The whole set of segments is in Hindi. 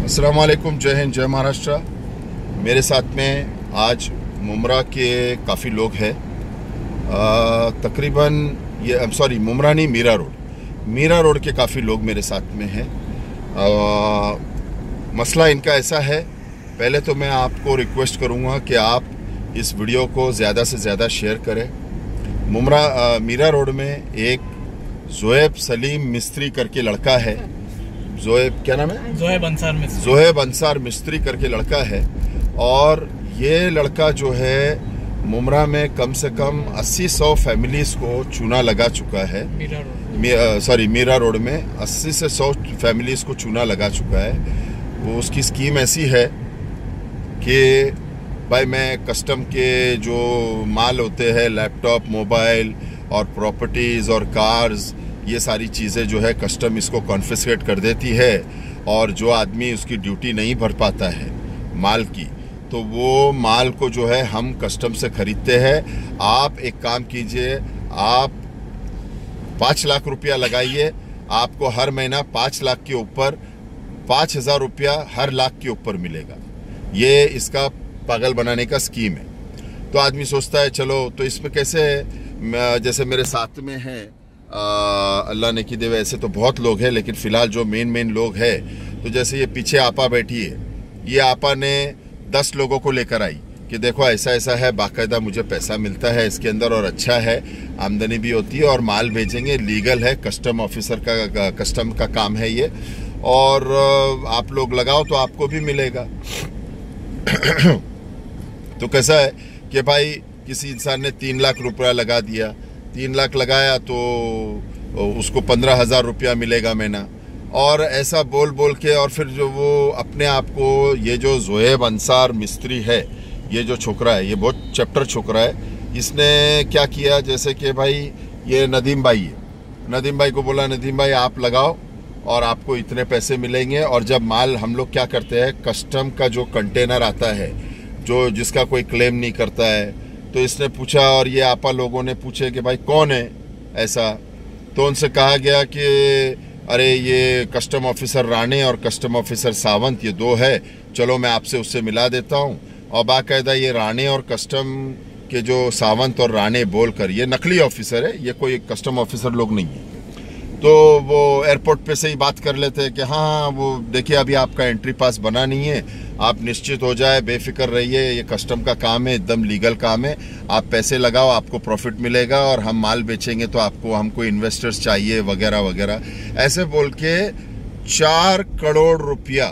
अस्सलाम वालेकुम, जय हिंद, जय महाराष्ट्र। मेरे साथ में आज मुमरा के काफ़ी लोग हैं। तकरीबन ये मुमरा नहीं, मीरा रोड के काफ़ी लोग मेरे साथ में हैं। मसला इनका ऐसा है, पहले तो मैं आपको रिक्वेस्ट करूंगा कि आप इस वीडियो को ज़्यादा से ज़्यादा शेयर करें। मीरा रोड में एक ज़ोएब सलीम मिस्त्री करके लड़का है। ज़ोएब क्या नाम है? ज़ोएब अंसार मिस्त्री करके लड़का है। और ये लड़का जो है मुमरा में कम से कम 80-100 फैमिलीज़ को चूना लगा चुका है। मीरा रोड में 80 से 100 फैमिलीज़ को चूना लगा चुका है। वो उसकी स्कीम ऐसी है कि भाई मैं कस्टम के जो माल होते हैं, लैपटॉप, मोबाइल और प्रॉपर्टीज़ और कार्स, ये सारी चीज़ें जो है कस्टम इसको कॉन्फिस्केट कर देती है। और जो आदमी उसकी ड्यूटी नहीं भर पाता है माल की, तो वो माल को जो है हम कस्टम से खरीदते हैं। आप एक काम कीजिए, आप 5 लाख रुपया लगाइए, आपको हर महीना 5 लाख के ऊपर 5,000 रुपया हर लाख के ऊपर मिलेगा। ये इसका पागल बनाने का स्कीम है। तो आदमी सोचता है चलो, तो इसमें कैसे है, जैसे मेरे साथ में है, अल्लाह ने की देवे, ऐसे तो बहुत लोग हैं, लेकिन फ़िलहाल जो मेन लोग हैं, तो जैसे ये पीछे आपा बैठी है, ये आपा ने 10 लोगों को लेकर आई कि देखो ऐसा ऐसा है, बाकायदा मुझे पैसा मिलता है इसके अंदर और अच्छा है, आमदनी भी होती है और माल भेजेंगे, लीगल है, कस्टम ऑफिसर का कस्टम का काम है ये, और आप लोग लगाओ तो आपको भी मिलेगा। तो कैसा है कि भाई किसी इंसान ने 3 लाख रुपया लगा दिया, 3 लाख लगाया तो उसको 15,000 रुपया मिलेगा महीना, और ऐसा बोल के, और फिर जो वो अपने आप को, ये जो ज़ोएब अंसार मिस्त्री है, ये जो छोकरा है, ये बहुत चैप्टर छोकरा है। इसने क्या किया, जैसे कि भाई ये नदीम भाई है, नदीम भाई को बोला, नदीम भाई आप लगाओ और आपको इतने पैसे मिलेंगे। और जब माल हम लोग क्या करते हैं, कस्टम का जो कंटेनर आता है, जो जिसका कोई क्लेम नहीं करता है, तो इसने पूछा, और ये आपा लोगों ने पूछे कि भाई कौन है ऐसा, तो उनसे कहा गया कि अरे ये कस्टम ऑफिसर राणे और कस्टम ऑफिसर सावंत, ये 2 है, चलो मैं आपसे उससे मिला देता हूँ। और बाकायदा ये राणे और कस्टम के जो सावंत और राणे बोलकर, ये नकली ऑफिसर है, ये कोई कस्टम ऑफिसर लोग नहीं है। तो वो एयरपोर्ट पे से ही बात कर लेते हैं कि हाँ वो देखिए अभी आपका एंट्री पास बना नहीं है, आप निश्चित हो जाए, बेफिक्र रहिए, ये कस्टम का काम है, एकदम लीगल काम है, आप पैसे लगाओ, आपको प्रॉफिट मिलेगा और हम माल बेचेंगे तो हमको इन्वेस्टर्स चाहिए वगैरह वगैरह, ऐसे बोल के 4 करोड़ रुपया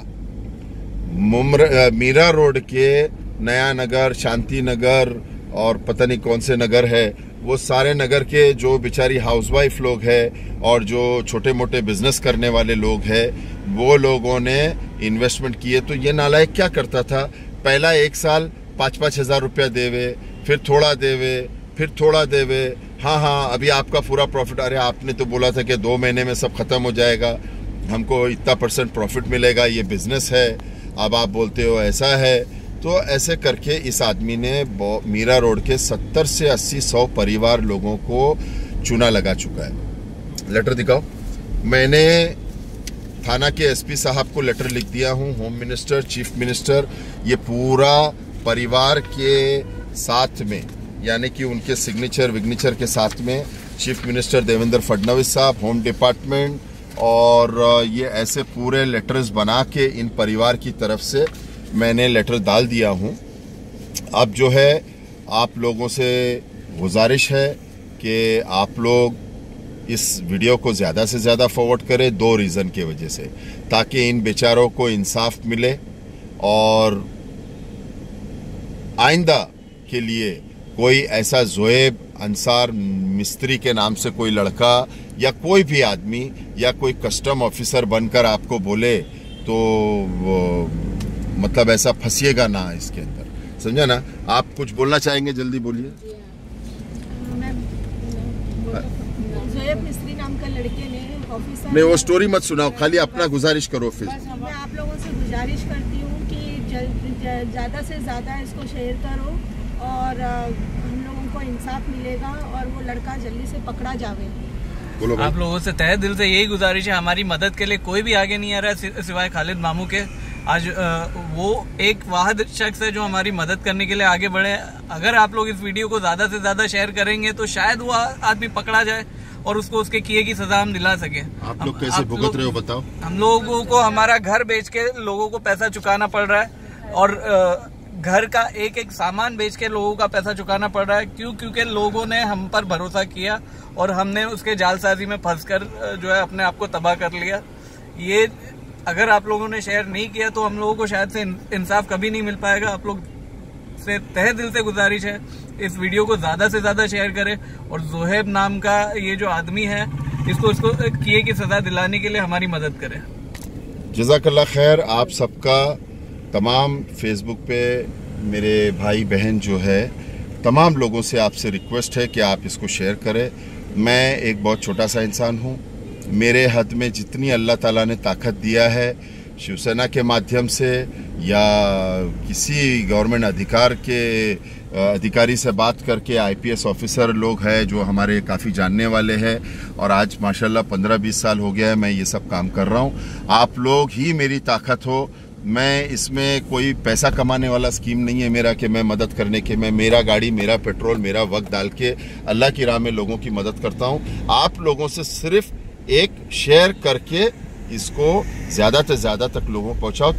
मीरा रोड के नया नगर, शांति नगर और पता नहीं कौन से नगर है, वो सारे नगर के जो बेचारी हाउसवाइफ लोग हैं और जो छोटे मोटे बिजनेस करने वाले लोग हैं, वो लोगों ने इन्वेस्टमेंट किए। तो ये नालायक क्या करता था, पहला 1 साल 5-5 हज़ार रुपया देवे, फिर थोड़ा देवे, फिर थोड़ा देवे, हाँ अभी आपका पूरा प्रॉफिट, अरे आपने तो बोला था कि 2 महीने में सब खत्म हो जाएगा, हमको इतना % प्रॉफिट मिलेगा, ये बिजनेस है, अब आप बोलते हो ऐसा है। तो ऐसे करके इस आदमी ने मीरा रोड के 70 से 80-100 परिवार लोगों को चूना लगा चुका है। लेटर दिखाओ। मैंने थाना के एसपी साहब को लेटर लिख दिया हूँ, होम मिनिस्टर, चीफ मिनिस्टर, ये पूरा परिवार के साथ में, यानी कि उनके विग्नेचर के साथ में, चीफ मिनिस्टर देवेंद्र फडणवीस साहब, होम डिपार्टमेंट, और ये ऐसे पूरे लेटर्स बना के इन परिवार की तरफ से मैंने लेटर डाल दिया हूँ। अब जो है आप लोगों से गुजारिश है कि आप लोग इस वीडियो को ज़्यादा से ज़्यादा फॉरवर्ड करें, 2 रीज़न की वजह से, ताकि इन बेचारों को इंसाफ मिले और आइंदा के लिए कोई ऐसा ज़ोएब अंसार मिस्त्री के नाम से कोई लड़का या कोई भी आदमी या कोई कस्टम ऑफिसर बनकर आपको बोले तो मतलब ऐसा फंसिएगा ना इसके अंदर, समझा ना। आप कुछ बोलना चाहेंगे, जल्दी बोलिए। ज़ोएब मिस्त्री नाम का लड़के ने ऑफिसर, नहीं वो स्टोरी मत सुनाओ, खाली अपना गुजारिश करो। फिर मैं आप लोगों से गुजारिश करती हूँ कि ज़्यादा से ज़्यादा इसको शेयर करो और हम लोगों को इंसाफ मिलेगा और वो लड़का जल्दी से पकड़ा जावे। बोलो भाई। आप लोगों से तहे दिल से यही गुजारिश है, हमारी मदद के लिए कोई भी आगे नहीं आ रहा है सिवाय खालिद मामू के। आज वो एक वाहिद शख्स है जो हमारी मदद करने के लिए आगे बढ़े। अगर आप लोग इस वीडियो को ज़्यादा से ज़्यादा शेयर करेंगे तो शायद वो आदमी पकड़ा जाए और उसको उसके किए की सज़ा हम दिला सके। आप लोग कैसे भुगत रहे हो बताओ? हम लोगों को हमारा घर बेच के लोगों को पैसा चुकाना पड़ रहा है और घर का एक एक सामान बेच के लोगों का पैसा चुकाना पड़ रहा है। क्योंकि लोगों ने हम पर भरोसा किया और हमने उसके जालसाजी में फंसकर जो है अपने आप को तबाह कर लिया। ये अगर आप लोगों ने शेयर नहीं किया तो हम लोगों को शायद से इंसाफ कभी नहीं मिल पाएगा। आप लोग से तहे दिल से गुजारिश है इस वीडियो को ज़्यादा से ज़्यादा शेयर करें और ज़ोहेब नाम का ये जो आदमी है इसको किए की सज़ा दिलाने के लिए हमारी मदद करें। जज़ाकल्लाह खैर। आप सबका तमाम फेसबुक पे मेरे भाई बहन जो है तमाम लोगों से आपसे रिक्वेस्ट है कि आप इसको शेयर करें। मैं एक बहुत छोटा सा इंसान हूँ, मेरे हद में जितनी अल्लाह ताला ने ताकत दिया है शिवसेना के माध्यम से या किसी गवर्नमेंट अधिकारी से बात करके, आईपीएस ऑफिसर लोग हैं जो हमारे काफ़ी जानने वाले हैं और आज माशाल्लाह 15-20 साल हो गया है मैं ये सब काम कर रहा हूँ। आप लोग ही मेरी ताकत हो। मैं इसमें कोई पैसा कमाने वाला स्कीम नहीं है मेरा कि मैं मदद करने के, मैं मेरा गाड़ी, मेरा पेट्रोल, मेरा वक्त डाल के अल्लाह की राह में लोगों की मदद करता हूँ। आप लोगों से सिर्फ एक शेयर करके इसको ज़्यादा से ज़्यादा तक लोगों पहुँचाओ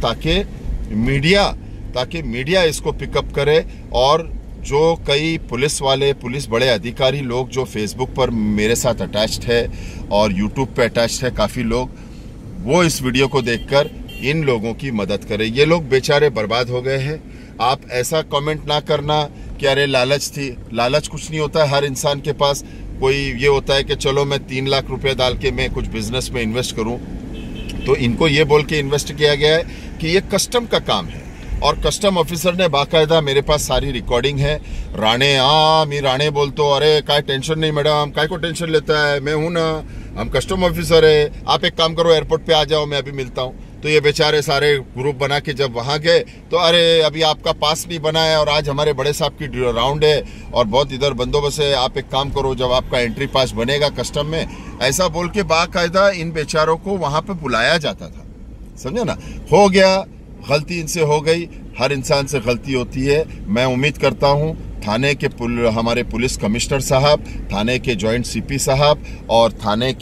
ताकि मीडिया इसको पिकअप करे। और जो कई पुलिस बड़े अधिकारी लोग जो फेसबुक पर मेरे साथ अटैच्ड है और यूट्यूब पे अटैच्ड है काफ़ी लोग, वो इस वीडियो को देखकर इन लोगों की मदद करें। ये लोग बेचारे बर्बाद हो गए हैं। आप ऐसा कमेंट ना करना कि अरे लालच थी। लालच कुछ नहीं होता है। हर इंसान के पास कोई ये होता है कि चलो मैं 3 लाख रुपए डाल के मैं कुछ बिजनेस में इन्वेस्ट करूं, तो इनको ये बोल के इन्वेस्ट किया गया है कि ये कस्टम का काम है और कस्टम ऑफिसर ने बाकायदा, मेरे पास सारी रिकॉर्डिंग है, मी राणे बोलतो, अरे काय टेंशन नहीं मैडम, काय को टेंशन लेता है, मैं हूं ना, हम कस्टम ऑफिसर है, आप एक काम करो एयरपोर्ट पे आ जाओ, मैं अभी मिलता हूं। तो ये बेचारे सारे ग्रुप बना के जब वहां गए तो अरे अभी आपका पास नहीं बना है और आज हमारे बड़े साहब की राउंड है और बहुत इधर बंदोबस्त है, आप एक काम करो जब आपका एंट्री पास बनेगा कस्टम में, ऐसा बोल के बाकायदा इन बेचारों को वहां पे बुलाया जाता था। समझे ना? हो गया, गलती इनसे हो गई, हर इंसान से गलती होती है। मैं उम्मीद करता हूं थाने के हमारे पुलिस कमिश्नर साहब, थाने के जॉइंट सीपी साहब और थाने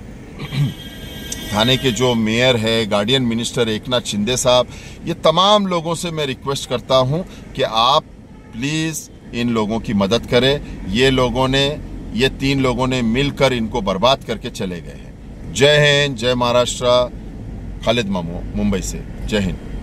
के जो मेयर है, गार्डियन मिनिस्टर एकनाथ शिंदे साहब, ये तमाम लोगों से मैं रिक्वेस्ट करता हूं कि आप प्लीज़ इन लोगों की मदद करें। ये 3 लोगों ने मिलकर इनको बर्बाद करके चले गए हैं। जय हिंद, जय महाराष्ट्र। खालिद मामू, मुंबई से। जय हिंद।